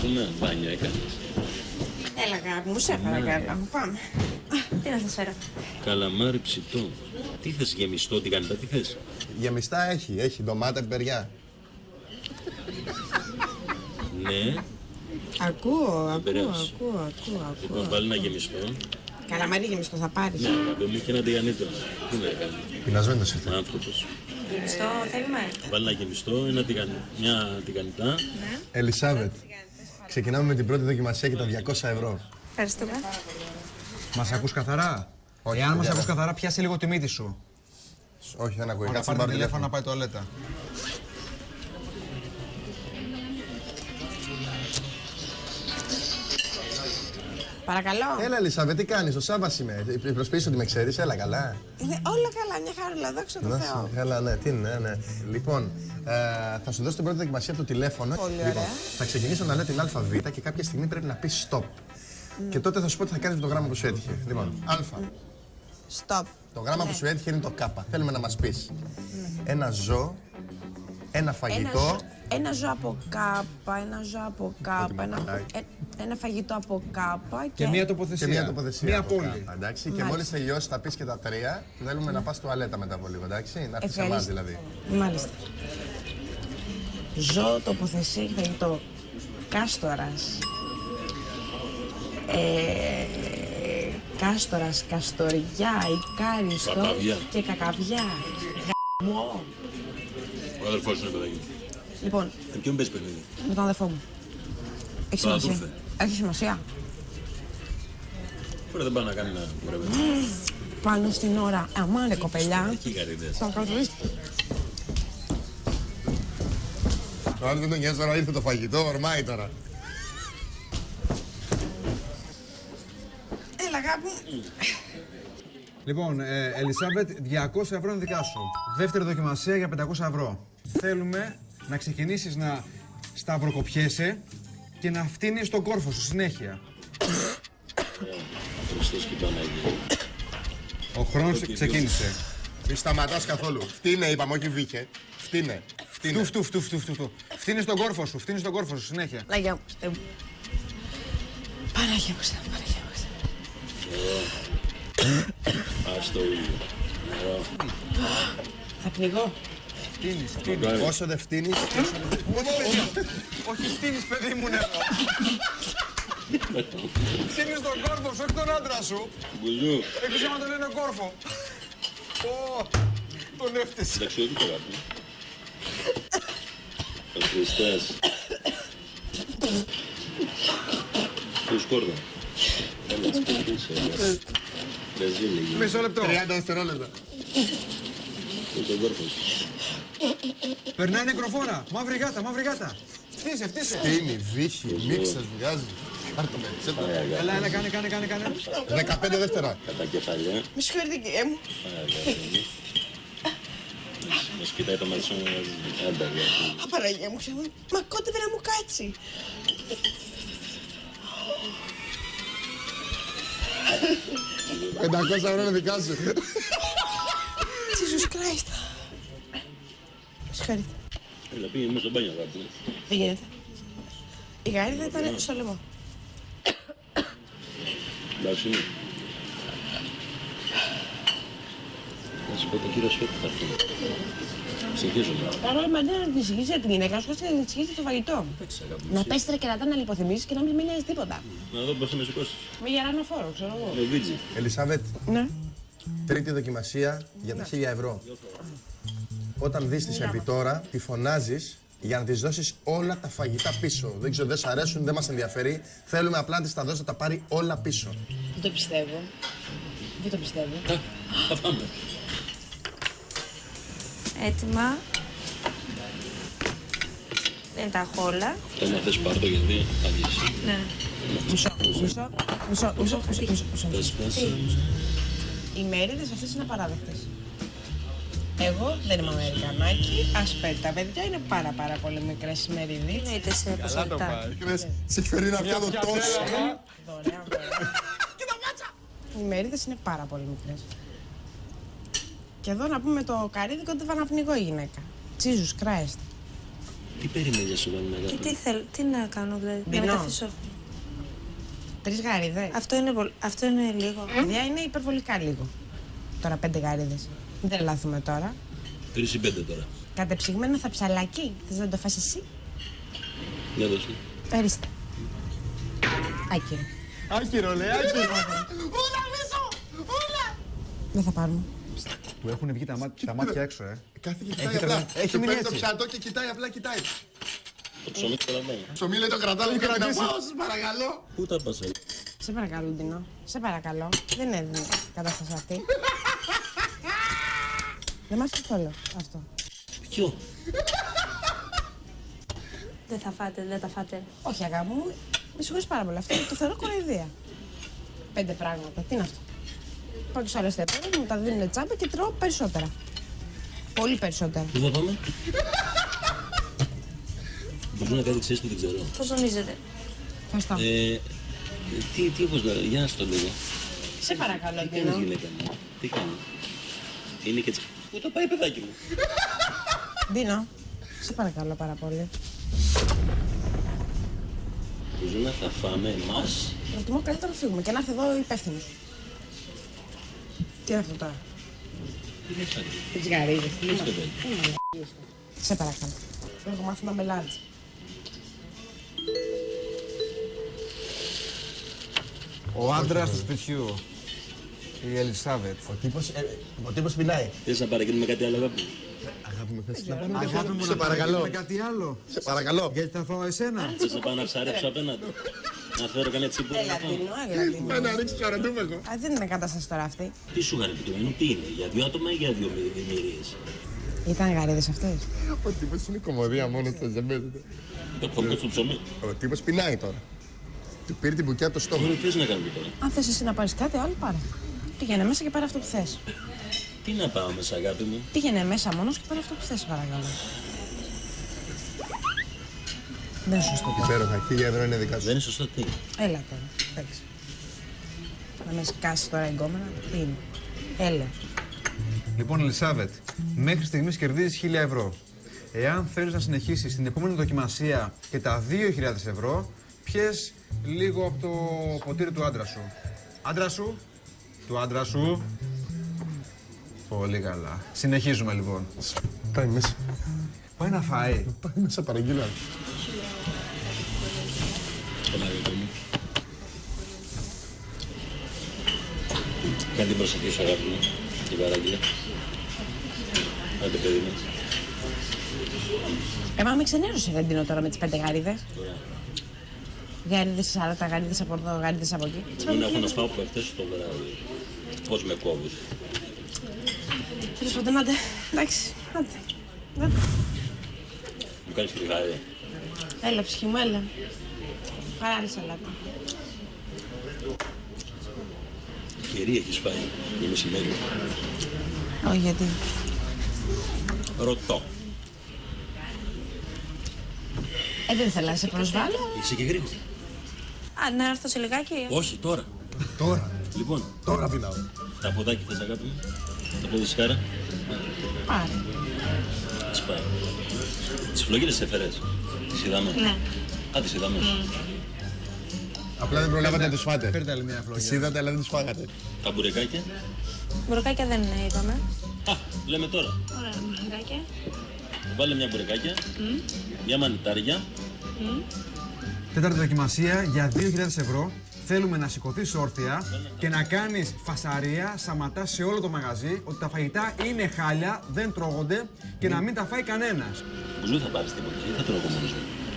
πούμε, μπάνιο έκανες. Έλα αγάπη μου, σε παρακαλώ. Πάμε. Τι να σας φέρω? Καλαμάρι ψητό. Τι θες γεμιστό, τι κάνετε, τι θες? Γεμιστά έχει ντομάτα, πιπεριά. Ναι. Ακούω. Λοιπόν, βάλει ένα γεμιστό. Καλαμάρι γεμιστό θα πάρεις. Ναι, αγάπη μου, και ένα τηγανίτο. Τι να κάνει. Πεινασμένος ήρθε. Άνθρωπος. Γεμιστό θέλουμε. Βάλει ένα γεμιστό, μια τηγανιτά. Ναι. Ελισάβετ, ξεκινάμε με την πρώτη δοκιμασία και τα 200 ευρώ. Ευχαριστούμε. Μας ακούς καθαρά? Όχι, Εάν μας παιδιά. ακούς καθαρά, πιάσε λίγο τη μύτη σου. Όχι, δεν ακούει. Ωραία, Κάτσε πάρε πάρω τηλέφωνο να πάει τουαλέτα. Παρακαλώ. Έλα, Ελισάβετ, τι κάνεις, ο Σάββας είμαι. Προσποιείς ότι με ξέρεις, έλα καλά. Είναι όλα καλά, μια χαρούλα, δόξα τω Θεώ. Καλά, ναι, τι είναι, ναι. Λοιπόν, θα σου δώσω την πρώτη δοκιμασία από το τηλέφωνο. Πολύ Λοιπόν, ωραία. θα ξεκινήσω να λέω την ΑΒ και κάποια στιγμή πρέπει να πεις stop. Και τότε θα σου πω τι θα κάνεις με το γράμμα που σου έτυχε. Λοιπόν, Α. Stop. Το γράμμα που σου έτυχε είναι το Κ. Θέλουμε να μας πεις ένα ζώο, ένα φαγητό. Ένα ζώο από κάπα, ένα ζώο από κάπα, ένα φαγητό από κάπα Και μία τοποθεσία. Και μια τοποθεσία. Μία από πόλη. κάπα, εντάξει. Και μόλις τελειώσει θα πεις και τα τρία. Θέλουμε να πας τουαλέτα μετά από λίγο, εντάξει. Να έρθεις σε εμάς δηλαδή. Μάλιστα. Ζώο, τοποθεσία και φαγητό. Κάστορας. Κάστορας, καστοριά, ικάριστο Κακαβιά. και κακαβιά. Γαμώ. Ο αδερφός σου είναι παιδάκι. Λοιπόν, Με ποιον παίζει παιχνίδι? με τον αδερφό μου. Έχει Τώρα σημασία. του Έχει σημασία. Μπορεί δεν πάει να κάνει ένα κουρεύει. Πάνω στην ώρα. Αμάνε κοπελιά. Εκεί καρύδες. Θα καθίσει. Αν δεν τον νοιάζει τώρα ήρθε το φαγητό, ορμάει τώρα. Έλα αγάπη μου. Λοιπόν, Ελισάβετ, 200 ευρώ είναι δικά σου. Δεύτερη δοκιμασία για 500 ευρώ. Θέλουμε να ξεκινήσεις να σταυροκοπιέσαι και να φτύνεις τον κόρφο σου συνέχεια. Χριστός και Παναγία. Ο χρόνος ξεκίνησε. Μη σταματάς καθόλου. Φτύνε, είπαμε, όχι βήχε. Φτύνε. Φτού. Φτύνεις τον κόρφο σου, φτύνεις τον κόρφο σου συνέχεια. Παναγία μου, Χριστέ μου. Παναγία μου, Χριστέ μου, Παναγία μου, Χριστέ μου. Ας το ήλιο. Θα πνιγώ. Φτύνεις. Όσο δεν φτύνεις. Όχι φτύνεις, παιδί μου, νερό. Φτύνεις τον κόρφο σου, όχι τον άντρα σου. Μπουζού. Έκουσε να το λένε κόρφο. Τον έφτιασε. Εντάξει, όχι το γάπη. Ο Χριστός. Του σκόρδο. Έλα, σπίτησε. Δεν ζει λίγη. Μισό λεπτό. 30 δευτερόλεπτα. Τον κόρφο σου. Περνάει νεκροφόρα. Μαύρη γάτα. Φτύσε. Φτύνει, βήχει, μίξες, βγάζει. Πάρ' το με, τσέπα. Έλα, κάνε. 15 δεύτερα. Κατά κεφαλιά. Με συγχωρείτε κύριε μου. Μας κοιτάει το μάτι σου. Άντα, γιατί. Παναγία μου, Χριστέ μου. Μα κόντευε να μου κάτσει. $500 ευρώ είναι δικά σου. Jesus Christ. Συγχωρείτε. Έλα, πήγαινε μέσα στο μπάνιο, αγάπη μου. Δεν γίνεται. Η γαρίδα ήταν στο λαιμό. Εντάξει είναι. Να σου πω, το κύριο Σφέτη θα έρθει. Ψυχίζομαι. Παρόλο με αντί να την συγχύσει την γυναίκα σου, хочετε να την συγχύσει το φαγητό. Να πέσει τρεκερατά να λιποθυμήσεις και να μην νοιάζει τίποτα. Να δω πώς θα με σηκώσεις. Με γερανοφόρο, ξέρω εγώ. Με βίτζι. Ελισάβετ, Ναι. τρίτη δοκιμασία για τα 1000 ευρώ. Όταν δεις τη σερβιτόρα, τη φωνάζεις για να της δώσεις όλα τα φαγητά πίσω. Δεν ξέρω, δεν σ' αρέσουν, δεν μας ενδιαφέρει. Θέλουμε απλά να της τα δώσει, να τα πάρει όλα πίσω. Δεν το πιστεύω. Δεν το πιστεύω. Θα πάμε. Έτοιμα. Δεν τα έχω όλα. Το να θες πάρ' το γιατί αργήσει. Ναι. Μισό. Πες. Οι μέριδες αυτές είναι απαράδεκτες. Εγώ δεν είμαι Αμερικανάκι. Τα παιδιά είναι πάρα πολύ μικρές οι μερίδες. Εννοείται σε ποσότητα. Σε έχει φέρει να πιάνω τόσο. Δωρεάν. Κοίτα μάτσα! Οι μερίδες είναι πάρα πολύ μικρές. Και εδώ να πούμε το καρύδικο δεν θα να πνιγώ η γυναίκα. Jesus Christ. Τι περιμένεις να σου βάλουμε, αγάπη? Και τι να κάνω, δηλαδή, για να καθίσω. 3 γαρίδες. Αυτό είναι λίγο. Παιδιά, είναι υπερβολικά λίγο. Τώρα 5 γαρίδες. Μην τρελάθουμε τώρα. 3 ή 5 τώρα. Κατεψυγμένο θα ψαλάκι. Θες να το φας εσύ? Για δώσε. Ορίστε. Άκυρο. Άκυρο, λέει, άκυρο. Όλα πίσω! Όλα! Δεν θα πάρουμε. Μου έχουν βγει τα μάτια έξω, Κάθε και κοιτάει απλά. έχει Του μείνει παίρνει το έτσι. πιάτο και κοιτάει, απλά κοιτάει. Το ψωμί το κρατάει. Ψωμί λέει το κρατάω και να πάω, σας παρακαλώ. Πού τα πας, Σε παρακαλώ, Ντίνο. Σε παρακαλώ. Δεν είναι κατάσταση αυτή. Δεν μας καθόλου αυτό. Ποιο? Δεν τα φάτε. Όχι, αγάπη μου. Με συγχωρείς πάρα πολύ. Αυτό το θεωρώ κοροϊδία. 5 πράγματα. Τι είναι αυτό? Πάω τους άλλους τέπερες, μου τα δίνουν τσάμπα και τρώω περισσότερα. Πολύ περισσότερα. Πού θα πάμε? Μπορεί να κάτι ξέρεις που δεν ξέρω. Πώς νομίζετε? Ευχαριστώ. Τι όπως να... Για να στο λίγο. Σε παρακαλώ, Τι κάνεις, Ντίνο. γυναίκα μου? Τι κάνεις? Είναι και έτσι. Πού το πάει, παιδάκι μου? Ντίνο, σε παρακαλώ πάρα πολύ. Ζούνα, θα φάμε εμάς. Προτιμώ καλύτερα να φύγουμε και να έρθει εδώ ο υπεύθυνος. Τι είναι αυτό τώρα? Τι είναι αυτό? Τις γαρίδες. Τι είναι αυτό, παιδί? Σε παρακαλώ. Έχω μάθει να μελάτζ. Ο άντρας του σπιτιού. Η Ελισάβετ. Ο τύπος πεινάει. Θες να παραγγείλουμε κάτι άλλο, αγάπη μου? Αγάπη μου, θες να Αγάπη μου, σε παρακαλώ. με κάτι άλλο. Σε παρακαλώ. Γιατί θα φάω εσένα. Θες να πάω να ψαρέψω απέναντι? Να φέρω κανένα τσίπουρο να Έλα, φάω? Ντίνο, έλα, Ντίνο. Να ρίξεις το ραντούβεχο. Α, δεν είναι κατάσταση τώρα αυτή. Τι σου χαρακτηριμένο, τι είναι? Για 2 άτομα ή για 2 μυρίες? Ήταν γαρίδες αυτές. Ο τύπος είναι κομμωδία μόνος του, δεν παίζεται. Το φωνικό στο ψωμί. Ο τύπος πεινάει τώρα. Του πήρε την μπουκιά από το στόμα. Τι θες να κάνουμε τώρα? Αν θες εσύ να πάρεις κάτι, άλλο πάρε. Πήγαινε μέσα και πάρε αυτό που θες. Τι να πάω μέσα, αγάπη μου? Πήγαινε μέσα μόνος και πάρε αυτό που θες, παρακαλώ. Δεν είναι σωστό. Υπέροχα, 1.000 ευρώ είναι δικά σου. Δεν είναι σωστό, τι? Έλα τώρα, εντάξει. Να με σκάσεις τώρα εγκόμενα, τι είναι. Έλα. Λοιπόν, Ελισάβετ, μέχρι στιγμής κερδίζεις 1.000 ευρώ. Εάν θέλεις να συνεχίσεις την επόμενη δοκιμασία και τα 2.000 ευρώ, πιες λίγο από το ποτήρι του άντρα σου. Άντρα σου, του άντρα σου. Πολύ καλά. Συνεχίζουμε λοιπόν. Πάει μέσα. Πάει να φάει. Πάει μέσα, παραγγείλω. Έλα, αγάπη μου. Κάνει την προσοχή σου, αγάπη μου. Την παράγγειλε. Άντε, παιδί μου. Μα με ξενέρωσε η Ρεντίνο τώρα με τις 5 γαρίδες. Ωραία. Γαρίδες σάλατα, γαρίδες από εδώ, γαρίδες από εκεί. Δεν έχω να σπάω από χτες το βράδυ. Πώς με κόβεις? Τέλος πάντων, άντε. Εντάξει, άντε. Μου κάνεις τη χάρη. Έλα, ψυχή μου, έλα. Χαράλη σαλάτα. Κερί έχεις φάει η μεσημέρι. Όχι, γιατί. Ρωτώ. Δεν θέλω να σε προσβάλλω. Είσαι και γρήγορα. Α, να έρθω σε λιγάκι. Όχι, τώρα. Τώρα. Λοιπόν, Τώρα πεινάω. τα ποδάκι θες, αγάπη μου? Τα ποδοσχάρα. Πάρε. Τις πάει. Τις φλογίδες σε φέρες. Τις είδαμε. Ναι. Α, τις είδαμε. Απλά δεν προλάβατε να τις φάτε. Φέρτε άλλη μια Τις φλόγια. είδατε, αλλά δεν τις φάγατε. Τα μπουρεκάκια. Μπουρεκάκια δεν είπαμε. Α, λέμε τώρα. Ωραία, μπουρεκάκια. Βάλε μια μπουρεκάκια. Μια μανιτάρια. Τέταρτη δοκιμασία για 2.000 ευρώ. Θέλουμε να σηκωθείς όρθια και να κάνεις φασαρία, σαματά σε όλο το μαγαζί, ότι τα φαγητά είναι χάλια, δεν τρώγονται και να μην τα φάει κανένας. Μπουζού θα πάρεις τίποτα ή θα τρώω εγώ μόνος μου?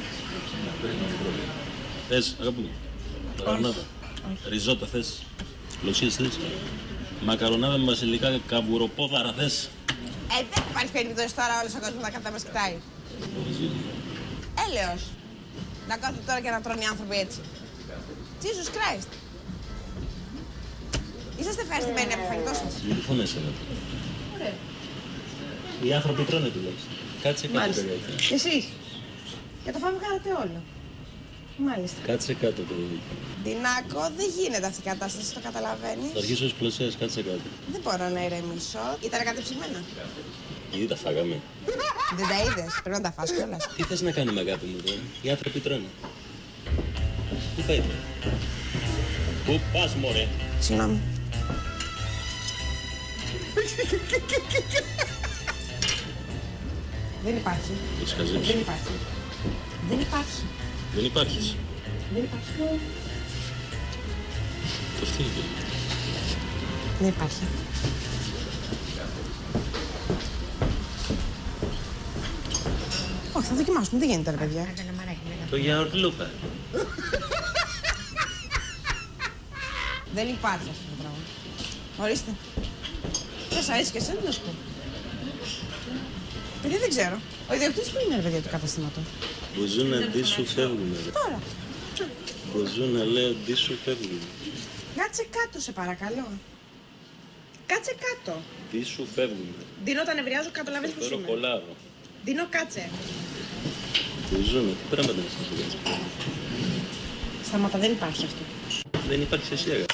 Θες, αγάπη μου? Μακαρονάδα. Ριζότα θες? Λοσίες θες? Μακαρονάδα με βασιλικά καβουροπόδαρα θες? Δεν υπάρχει περίπτωση τώρα όλος ο κόσμος να κατά μας κοιτάει. Έλεος. Να κάθονται τώρα και να τρώνε οι άνθρωποι έτσι. Jesus Christ. Είσαστε ευχαριστημένοι από το φαγητό σας? Μην φωνές, αγάπη. Ωραία. Οι άνθρωποι τρώνε τουλάχιστον. Κάτσε κάτω, Μάλιστα. παιδάκι. Και εσείς. Και το φάμε κάνατε όλο. Μάλιστα. Κάτσε κάτω, παιδάκι. Ντινάκο, δεν γίνεται αυτή η κατάσταση, το καταλαβαίνεις. Θα αρχίσω ως πλωσές, κάτσε κάτω. Δεν μπορώ να ηρεμήσω. Ήταν κατεψυγμένα. Ήδη τα φάγαμε. Δεν τα είδες, πρέπει να τα φας κιόλας. Τι θες να κάνουμε, αγάπη μου, τώρα? Οι άνθρωποι τρώνε. Πού πάτε? Πού πας, μωρέ? Συγγνώμη. Δεν υπάρχει. Το σχαζέψει. Δεν υπάρχει. Δεν υπάρχει. Δεν υπάρχεις. Δεν υπάρχει. Το φτύνει. Δεν υπάρχει. Όχι, θα δοκιμάσουμε. Τι γίνεται, ρε παιδιά. Το γιαουρτλούπα. Δεν υπάρχει αυτό το πράγμα. Ορίστε. Δεν σ' αρέσει και εσένα, να σου πω. Παιδιά, δεν ξέρω. Ο ιδιοκτήτης που είναι, ρε παιδιά, του καταστήματος. Μποζούν αντί σου φεύγουνε. Τώρα. Μποζούν να λέω αντί σου φεύγουνε. Κάτσε κάτω, σε παρακαλώ. Κάτσε κάτω. Τι σου φεύγουνε. Δίνω, όταν νευριάζω, καταλαβαίνεις πώς Φέρω είμαι. κολάρο. Δίνω, κάτσε. Μποζούν, τι πράγματα είναι αυτά. Σταμάτα, δεν υπάρχει αυτό. Δεν υπάρχει εσύ, αγάπη.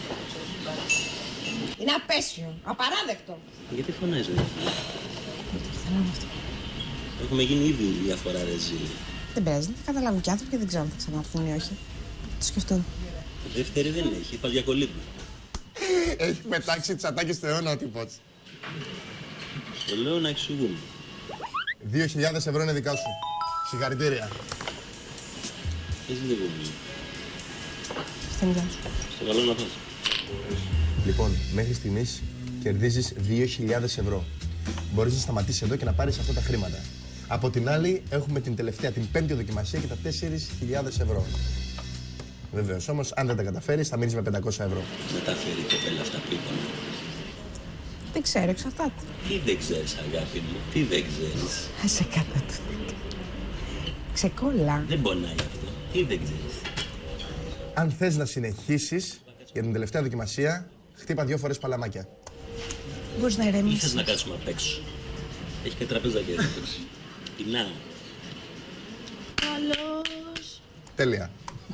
Είναι απέσιο. Απαράδεκτο. Γιατί φωνάζεις, ρε? Θέλω αυτό. Έχουμε γίνει ήδη διαφορά ρεζίλ. Δεν πειράζει, θα καταλάβουν και άνθρωποι και δεν ξέρω αν θα ξανάρθουν ή όχι. Το σκεφτούν. Δεύτερη δεν έχει, είπα διακολύπτου. Έχει πετάξει τις ατάκες του αιώνα ο τύπος. Το λέω να εξηγούμε. 2.000 ευρώ είναι δικά σου. Συγχαρητήρια. Έχεις λίγο μου. Στην υγεία σου. Στο καλό να πας. Λοιπόν, μέχρι στιγμής κερδίζεις 2.000 ευρώ. Μπορείς να σταματήσεις εδώ και να πάρεις αυτά τα χρήματα. Από την άλλη, έχουμε την τελευταία, την πέμπτη δοκιμασία και τα 4.000 ευρώ. Βεβαίως, όμως, αν δεν τα καταφέρεις, θα μείνεις με 500 ευρώ. Δεν τα φέρει η κοπέλα αυτά που είπαμε. Δεν ξέρω, εξαρτάται. Τι δεν ξέρεις, αγάπη μου, τι δεν ξέρεις. Σε κάτα του. Ξεκόλα. Δεν πονάει αυτό. Τι δεν ξέρεις. Αν θες να συνεχίσεις για την τελευταία δοκιμασία, χτύπα 2 φορές παλαμάκια. Μπορείς να Ή ηρεμήσεις. θες να κάτσουμε απ' έξω. Έχει και τραπεζάκι εδώ απ' έξω. Πεινάω. Καλώς. Τέλεια.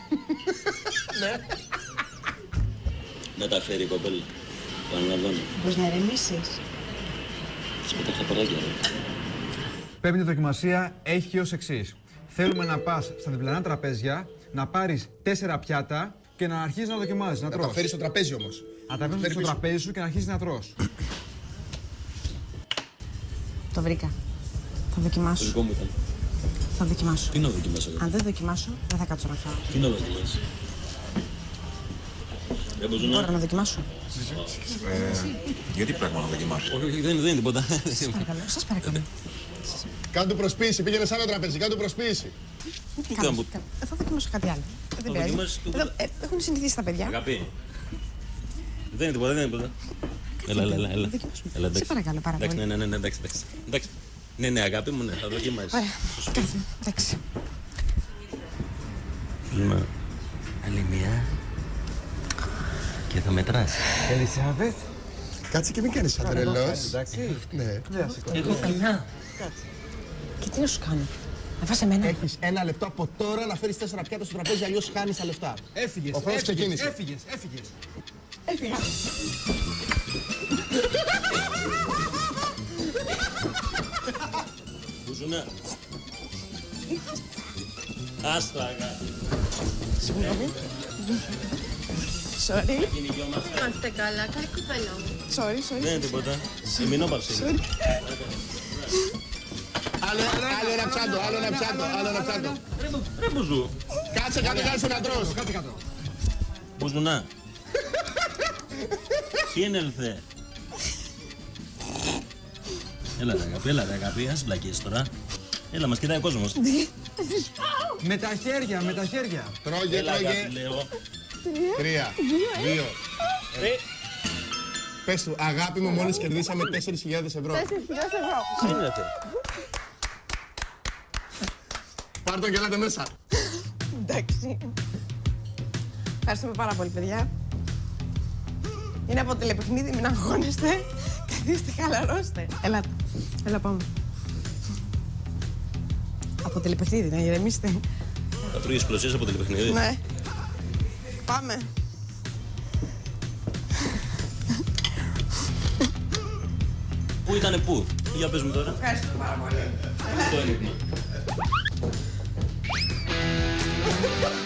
Δεν τα φέρει η κοπέλα. Το αναλαμβάνω. Μπορείς να ηρεμήσεις. Της πέταξα παράκια, ρε. Πέμπτη δοκιμασία έχει ως εξής. Θέλουμε να πας στα διπλανά τραπέζια, να πάρεις 4 πιάτα και να αρχίσεις να δοκιμάζεις, να Να τρως. τα φέρεις στο τραπέζι όμως. Να τα φέρεις στο τραπέζι σου και να αρχίσεις να τρως. Το βρήκα. Θα Το δοκιμάσω. δικό μου ήταν. Θα δοκιμάσω. Τι να δοκιμάσω, αγάπη. Αν δεν δοκιμάσω, δεν θα κάτσω να φάω. Τι να δοκιμάσεις. Δεν μπορούσα Μπορώ να... να δοκιμάσω. Γιατί πράγμα να δοκιμάσω. Όχι, δεν είναι τίποτα. Σας παρακαλώ, σας παρακαλώ. Κάντου προσποίηση, πήγαινε σε άλλο τραπέζι, κάντου προσποίηση. Τι κάνω. κάνεις, θα δοκιμάσω κάτι άλλο. Δεν πειράζει. δοκιμάσεις το- Εδώ, έχουν συνηθίσει τα παιδιά. Αγάπη. Δεν είναι τίποτα, δεν είναι τίποτα. Έλα. δοκιμάσουμε. Έλα, εντάξει. Σε παρακαλώ πάρα Εντάξει, πολύ. ναι, εντάξει. Εντάξει. Ναι, αγάπη μου, ναι, θα δοκιμάσεις. Ωραία, κάθομαι. Εντάξει. Φίλμα, άλλη μία. Και θα μετράς. Ελισάβετ. Κάτσε και μην κάνεις σαν τρελός. Εντάξει. Ναι. Εγώ πεινά. Και τι να σου κάνω. Να φας εμένα. Έχεις 1 λεπτό από τώρα να φέρεις 4 πιάτα στο τραπέζι, αλλιώς χάνεις τα λεφτά. Έφυγες, Ο χρόνος ξεκίνησε. έφυγες. Έφυγα. Μπουζουνά. Άστα, αγάπη. Συγγνώμη. Sorry. Κυνηγιόμαστε. Είμαστε καλά, καλή κουβέλα μου. Sorry. Δεν είναι τίποτα. Ημινόπαυση. Άλλο ένα πιάτο. Ρε μπουζού. Κάτσε κάτω να τρως. Κάτω κάτω. Μπουζουνά. Τι είναι ελθέ. Έλα ρε αγάπη, ας μπλακείς τώρα. Έλα, μας κοιτάει ο κόσμος. Με τα χέρια. Τρώγε. Έλα αγάπη, λέω. 3, 2. Πες του, αγάπη μου, μόλις κερδίσαμε 4.000 ευρώ. Τι είναι ελθέ. Πάρ' τον και ελάτε μέσα. Εντάξει. Ευχαριστούμε πάρα πολύ, παιδιά. Είναι από τηλεπαιχνίδι, μην αγχώνεστε. Καθίστε, χαλαρώστε. Ελάτε. Έλα, πάμε. Από τηλεπαιχνίδι, να ηρεμήσετε. Θα τρώγεις πλωσίες από τηλεπαιχνίδι. Ναι. Πάμε. Πού ήτανε πού. Για πες μου τώρα. Ευχαριστώ πάρα πολύ. Το ένιγμα.